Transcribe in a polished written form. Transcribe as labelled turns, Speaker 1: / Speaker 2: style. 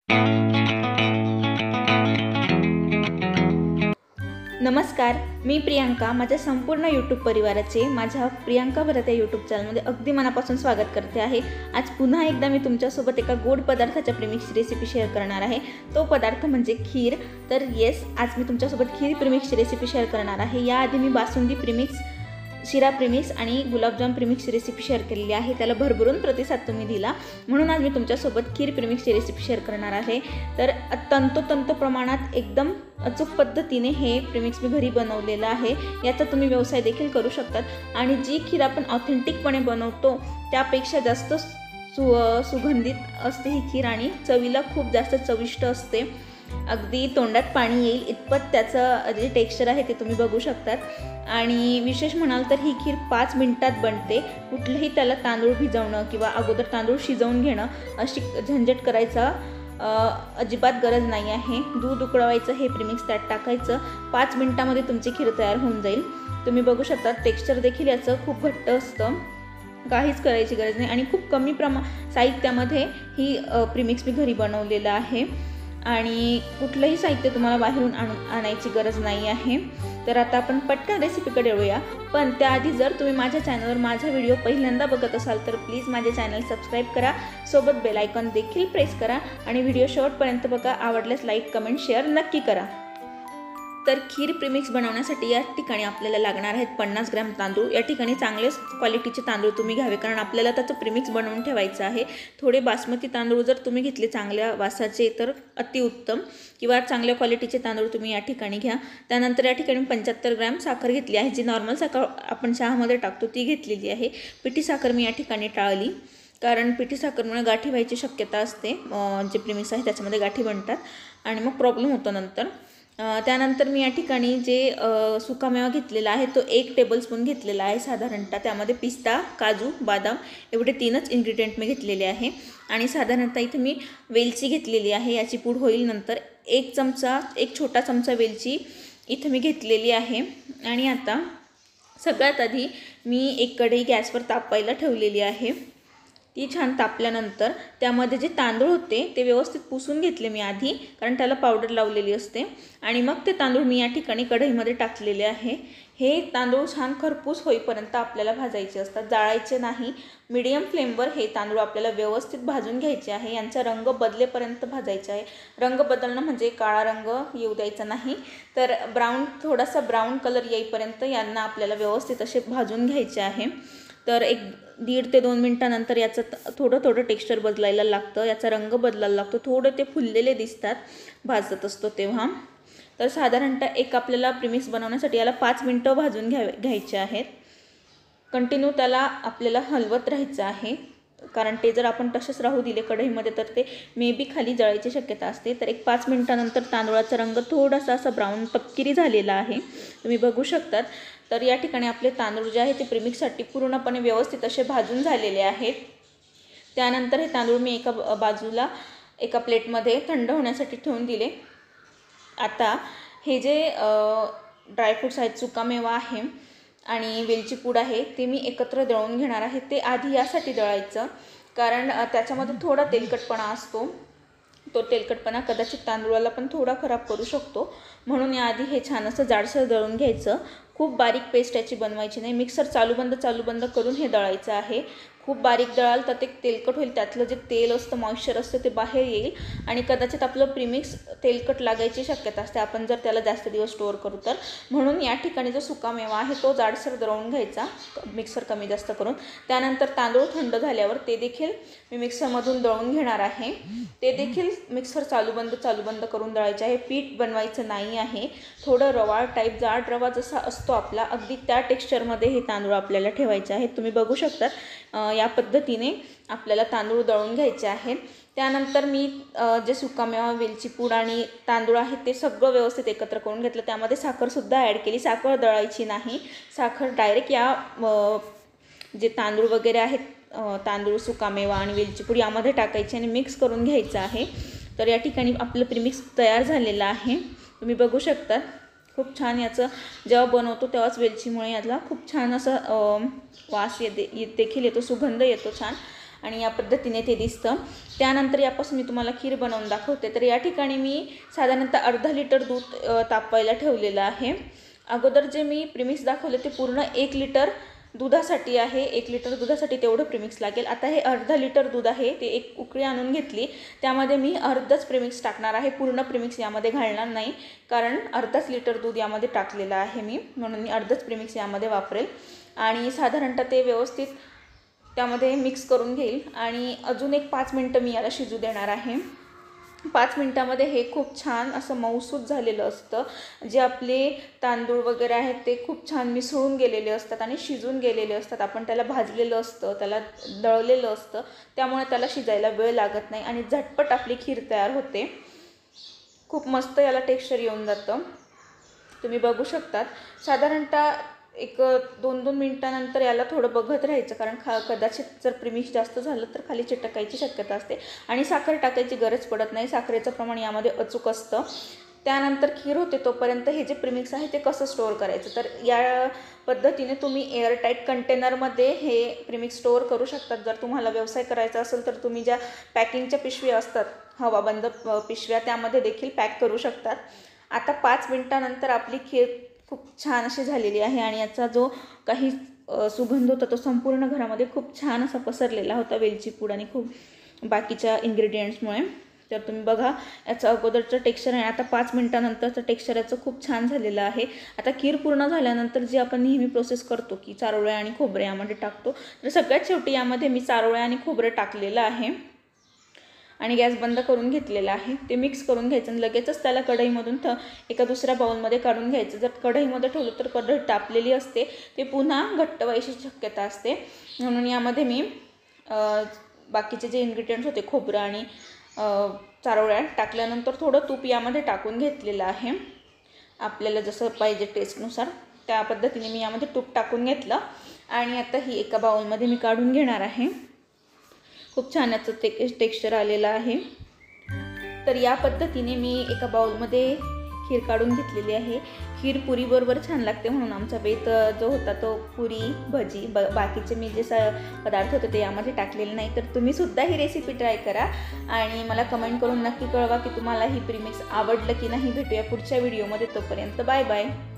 Speaker 1: नमस्कार, मी प्रियांका माझ्या संपूर्ण यूट्यूब परिवाराचे माझ्या प्रियांका भरत या यूट्यूब चॅनलमध्ये अगदी मनापासून स्वागत करते आहे। आज पुन्हा एकदा मी तुमच्यासोबत एका गोड पदार्थाच्या प्रीमिक्सची रेसिपी शेअर करणार आहे। तो पदार्थ म्हणजे खीर। तर येस, आज मी तुमच्यासोबत खीर प्रीमिक्सची रेसिपी शेअर करणार आहे। याआधी मी बासुंदी प्रीमिक्स, शिरा प्रीमिक्स आणि गुलाबजाम प्रीमिक्सची रेसिपी शेअर केलेली आहे। त्याला भरभरून प्रतिसाद तुम्ही दिला, म्हणून आज मी तुमच्यासोबत खीर प्रीमिक्सची रेसिपी शेअर करणार आहे। तर तंतोतंत प्रमाणात एकदम अचूक पद्धतीने हे प्रीमिक्स मी घरी बनवलेलं आहे। याचा तुम्ही व्यवसाय देखील करू शकतात आणि जी खीर आपण ऑथेंटिकपणे बनवतो त्यापेक्षा जास्त सुगंधित असते ही खीर आणि चवीला खूप जास्त चविष्ट असते। अगदी तोंडात पाणी येईल इतपत त्याचं जे टेक्स्चर आहे ते तुम्ही बघू शकतात। आणि विशेष म्हणाल तर ही खीर 5 मिनिटात बनते। कुठलंही त्याला तांदूळ भिजवणं किंवा अगोदर तांदूळ शिजवून घेणं अशी झंझट करायचा अजिबात गरज नाही आहे। दूध उकळवायचं, हे प्रीमिक्स त्यात टाकायचं, 5 मिनिटांमध्ये तुमची खीर तयार होऊन जाईल। तुम्ही बघू शकता टेक्स्चर देखील याचं खूप घट्ट असतं, काहीच करायची गरज नाही आणि खूप कमी साहित्यामध्ये ही प्रीमिक्स मी घरी बनवलेलं आहे आणि कुठलंही साहित्य तुम्हाला बाहेरून आणायची गरज नाही आहे। तर आता आपण पटकन रेसिपीकडे वळूया, पण त्याआधी जर तुम्ही माझ्या चॅनलवर माझा व्हिडिओ पहिल्यांदा बघत असाल तर प्लीज माझे चॅनल सबस्क्राईब करा, सोबत बेल आयकॉन देखील प्रेस करा आणि व्हिडिओ शेवटपर्यंत बघा। आवडल्यास लाईक, कमेंट, शेअर नक्की करा। तर खीर प्रीमिक्स बनवण्यासाठी या ठिकाणी आपल्याला लागणार आहेत 50 ग्रॅम तांदूळ। या ठिकाणी चांगले क्वालिटीचे तांदूळ तुम्ही घ्यावे, कारण आपल्याला त्याचं प्रीमिक्स बनवून ठेवायचं आहे। थोडे बासमती तांदूळ जर तुम्ही घेतले चांगल्या वासाचे तर अतिउत्तम, किंवा चांगल्या क्वालिटीचे तांदूळ तुम्ही या ठिकाणी घ्या। त्यानंतर या ठिकाणी 75 ग्रॅम साखर घेतली आहे, जी नॉर्मल साखर आपण चहामध्ये टाकतो ती घेतलेली आहे। पिठी साखर मी या ठिकाणी टाळली, कारण पिठी साखरमुळे गाठी व्हायची शक्यता असते। जे प्रीमिक्स आहे त्याच्यामध्ये गाठी बनतात आणि मग प्रॉब्लेम होतो नंतर। त्यानंतर मी या ठिकाणी जे सुकामेवा घेतलेला आहे तो 1 टेबलस्पून घेतलेला आहे साधारणतः। त्यामध्ये पिस्ता, काजू, बदाम एवढे 3च इन्ग्रेडियंट मी घेतलेले आहे आणि साधारणतः इथे मी वेलची घेतलेली आहे, याची पूड होईल नंतर। 1 छोटा चमचा वेलची इथे मी घेतलेली आहे। आणि आता सगळ्यात आधी मी एक कढई गॅसवर तापायला ठेवलेली आहे। ती छान तापल्यानंतर त्यामध्ये जे तांदूळ होते ते व्यवस्थित पुसून घेतले मी आधी, कारण त्याला पावडर लावलेली असते, आणि मग ते तांदूळ मी या ठिकाणी कढईमध्ये टाकलेले आहे। हे तांदूळ छान खरपूस होईपर्यंत आपल्याला भाजायचे असतात, जाळायचे नाही। मीडियम फ्लेमवर हे तांदूळ आपल्याला व्यवस्थित भाजून घ्यायचे आहे, यांचा रंग बदलेपर्यंत भाजायचा आहे। रंग बदलणं म्हणजे काळा रंग येऊ द्यायचा नाही, तर थोडासा ब्राऊन कलर येईपर्यंत यांना आपल्याला व्यवस्थित असे भाजून घ्यायचे आहे। तर 1.5 ते 2 मिनिटानंतर याचं थोडं टेक्स्चर बदलायला लागतं, याचा रंग बदलायला लागतो, थोडं ते फुललेले दिसतात भाजत असतो तेव्हा। तर साधारणतः आपल्याला प्रीमिक्स बनवण्यासाठी याला 5 मिनिटं भाजून घ्यायचे आहेत। कंटिन्यू त्याला आपल्याला हलवत राहायचं आहे, कारण ते जर आपण तसेच राहू दिले कढईमध्ये तर ते मे बी खाली जळायची शक्यता असते। तर 5 मिनिटानंतर तांदूळाचा रंग थोडासा असा ब्राऊन तपकिरी झालेला आहे, तुम्ही बघू शकतात। तर या ठिकाणी आपले तांदूळ जे आहे ते प्रीमिक्ससाठी पूर्णपणे व्यवस्थित असे भाजून झालेले आहेत। त्यानंतर हे तांदूळ मी एका बाजूला एका प्लेटमध्ये थंड होण्यासाठी ठेवून दिले। आता हे जे ड्रायफ्रूट्स आहेत, सुकामेवा आहे आणि वेलची पूड आहे, ते मी एकत्र दळून घेणार आहे। ते आधी यासाठी दळायचं कारण त्याच्यामध्ये थोडा तेलकटपणा असतो, तो तेलकटपणा कदाचित तांदूळाला पण थोडा खराब करू शकतो, म्हणून याआधी हे छान असं जाडसर दळून घ्यायचं। खूप बारीक पेस्ट याची बनवायची नाही, मिक्सर चालू बंद करून हे दळायचं आहे। खूप बारीक दळाल तर ते तेलकट होईल, त्यातलं जे तेल असतं, मॉइश्चर असतं ते बाहेर येईल आणि कदाचित आपलं प्रीमिक्स तेलकट लागायची शक्यता असते आपण जर त्याला जास्त दिवस स्टोअर करू तर। म्हणून या ठिकाणी जो सुकामेवा आहे तो जाडसर दळून घ्यायचा, मिक्सर कमी जास्त करून। त्यानंतर तांदूळ थंड झाल्यावर ते देखील मी मिक्सरमधून दळून घेणार आहे। ते देखील मिक्सर चालू बंद करून दळायचे आहे, पीठ बनवायचं नाही आहे। थोडं रवाळ टाईप, जाड रवा जसा असतो आपला, अगदी त्या टेक्स्चरमध्ये हे तांदूळ आपल्याला ठेवायचे आहेत। तुम्ही बघू शकता या पद्धतीने आपल्याला तांदूळ दळून घ्यायचे आहेत। त्यानंतर मी जे सुकामेवा, वेलची पूड आणि तांदूळ आहेत ते सगळं व्यवस्थित एकत्र करून घेतलं। त्यामध्ये साखरसुद्धा ॲड केली, साखर दळायची नाही, साखर डायरेक्ट या जे तांदूळ वगैरे आहेत, तांदूळ, सुकामेवा आणि वेलची पूड यामध्ये टाकायची आणि मिक्स करून घ्यायचं आहे। तर या ठिकाणी आपलं प्रीमिक्स तयार झालेलं आहे, तुम्ही बघू शकता। खूप छान याचं जेव्हा बनवतो तेव्हाच वेलचीमुळे याला खूप छान असं वास देखील येतो, सुगंध येतो छान। आणि या पद्धतीने ते दिसतं। त्यानंतर यापासून मी तुम्हाला खीर बनवून दाखवते। तर या ठिकाणी मी साधारणतः अर्धा लिटर दूध तापवायला ठेवलेलं आहे। अगोदर जे मी प्रीमिक्स दाखवले ते पूर्ण 1 लिटर दुधासाठी आहे। 1 लिटर दुधासाठी तेवढं प्रीमिक्स लागेल। आता हे अर्धा लिटर दूध आहे, ते एक उकळी आणून घेतली, त्यामध्ये मी अर्धच प्रीमिक्स टाकणार आहे, पूर्ण प्रीमिक्स यामध्ये घालणार नाही, कारण अर्धाच लिटर दूध यामध्ये टाकलेलं आहे मी, म्हणून मी अर्धच प्रीमिक्स यामध्ये वापरेल। आणि साधारणतः ते व्यवस्थित त्यामध्ये मिक्स करून घेईल आणि अजून एक 5 मिनटं मी याला शिजू देणार आहे। 5 मिनटामध्ये हे खूप छान असं मऊसूत झालेलं असतं। जे आपले तांदूळ वगैरे आहेत ते खूप छान मिसळून गेलेले असतात आणि शिजून गेलेले असतात। आपण त्याला भाजलेलं असतं, त्याला दळलेलं असतं, त्यामुळे त्याला शिजायला वेळ लागत नाही आणि झटपट आपली खीर तयार होते। खूप मस्त याला टेक्स्चर येऊन जातं, तुम्ही बघू शकतात। साधारणतः एक 2-2 मिनटानंतर याला थोडं बघत राहायचं, कारण कदाचित जर प्रीमिक्स जास्त झालं तर खाली चिटकायची शक्यता असते आणि साखर टाकायची गरज पडत नाही, साखरेचं प्रमाण यामध्ये अचूक असतं। त्यानंतर खीर होते तोपर्यंत हे जे प्रीमिक्स आहे ते कसं स्टोअर करायचं, तर या पद्धतीने तुम्ही एअरटाईट कंटेनरमध्ये हे प्रीमिक्स स्टोअर करू शकतात। जर तुम्हाला व्यवसाय करायचा असेल तर तुम्ही ज्या पॅकिंगच्या पिशव्या असतात, हवाबंद पिशव्या, त्यामध्ये देखील पॅक करू शकतात। आता 5 मिनटानंतर आपली खीर खूप छान अशी झालेली आहे आणि याचा जो काही सुगंध होता तो संपूर्ण घरामध्ये खूप छान असा पसरलेला होता, वेलची पूड आणि खूप बाकीच्या इन्ग्रेडियंट्समुळे। तर तुम्ही बघा याचं अगोदरचं टेक्स्चर आहे, आता 5 मिनटानंतरचं टेक्स्चर याचं खूप छान झालेलं आहे। आता खीर पूर्ण झाल्यानंतर जी आपण नेहमी प्रोसेस करतो की चारोळे आणि खोबरे यामध्ये टाकतो, तर सगळ्यात शेवटी यामध्ये मी चारोळे आणि खोबरे टाकलेलं आहे आणि गॅस बंद करून घेतलेला आहे। ते मिक्स करून घ्यायचं आणि लगेचच त्याला कढईमधून एका दुसऱ्या बाउलमध्ये काढून घ्यायचं। जर कढईमध्ये ठेवलं तर कढई तापलेली असते, ते पुन्हा घट्ट व्हायची शक्यता असते, म्हणून यामध्ये मी बाकीचे जे इन्ग्रेडियंट्स होते, खोबरं आणि चारोळ्या टाकल्यानंतर थोडं तूप यामध्ये टाकून घेतलेलं आहे, आपल्याला जसं पाहिजे टेस्टनुसार त्या पद्धतीने मी यामध्ये तूप टाकून घेतलं आणि आता ही एका बाउलमध्ये मी काढून घेणार आहे। खूप छान याचं टेक्स्चर आलेलं आहे। तर या पद्धतीने मी एका बाउलमध्ये खीर काढून घेतलेली आहे। खीर पुरीबरोबर छान लागते, म्हणून आमचा बेत जो होता तो पुरी, भजी, बाकीचे मी जे पदार्थ होते ते यामध्ये टाकलेले नाही। तर तुम्हीसुद्धा ही रेसिपी ट्राय करा आणि मला कमेंट करून नक्की कळवा की तुम्हाला ही प्रीमिक्स आवडलं की नाही। भेटूया पुढच्या व्हिडिओमध्ये, तोपर्यंत बाय बाय।